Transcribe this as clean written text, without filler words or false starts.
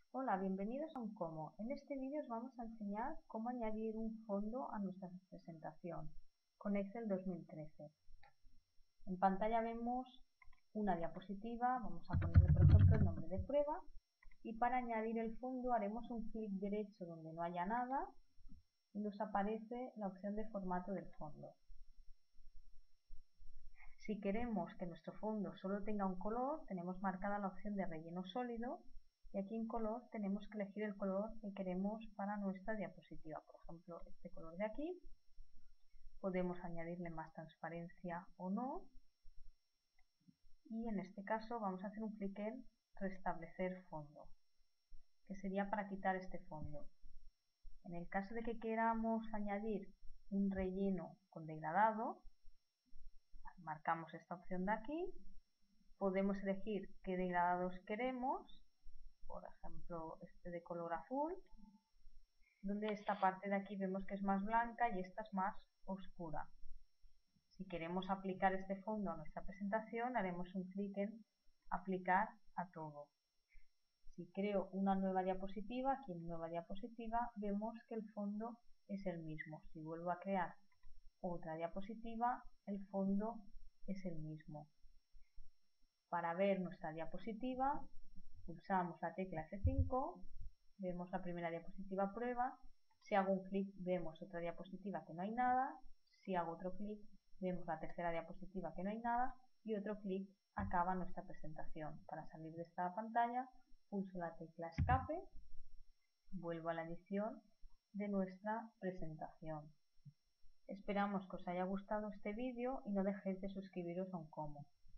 Hola, bienvenidos a Uncomo. En este vídeo os vamos a enseñar cómo añadir un fondo a nuestra presentación con Excel 2013. En pantalla vemos una diapositiva, vamos a ponerle por ejemplo el nombre de prueba y para añadir el fondo haremos un clic derecho donde no haya nada y nos aparece la opción de formato del fondo. Si queremos que nuestro fondo solo tenga un color, tenemos marcada la opción de relleno sólido y aquí en color tenemos que elegir el color que queremos para nuestra diapositiva. Por ejemplo, este color de aquí. Podemos añadirle más transparencia o no. Y en este caso vamos a hacer un clic en restablecer fondo, que sería para quitar este fondo. En el caso de que queramos añadir un relleno con degradado, marcamos esta opción de aquí. Podemos elegir qué degradados queremos, por ejemplo este de color azul, donde esta parte de aquí vemos que es más blanca y esta es más oscura. Si queremos aplicar este fondo a nuestra presentación, haremos un clic en aplicar a todo. Si creo una nueva diapositiva, aquí en nueva diapositiva vemos que el fondo es el mismo. Si vuelvo a crear otra diapositiva, el fondo es el mismo. Para ver nuestra diapositiva, pulsamos la tecla F5, vemos la primera diapositiva prueba. Si hago un clic, vemos otra diapositiva que no hay nada. Si hago otro clic, vemos la tercera diapositiva que no hay nada. Y otro clic acaba nuestra presentación. Para salir de esta pantalla, pulso la tecla Escape, vuelvo a la edición de nuestra presentación. Esperamos que os haya gustado este vídeo y no dejéis de suscribiros a Uncomo.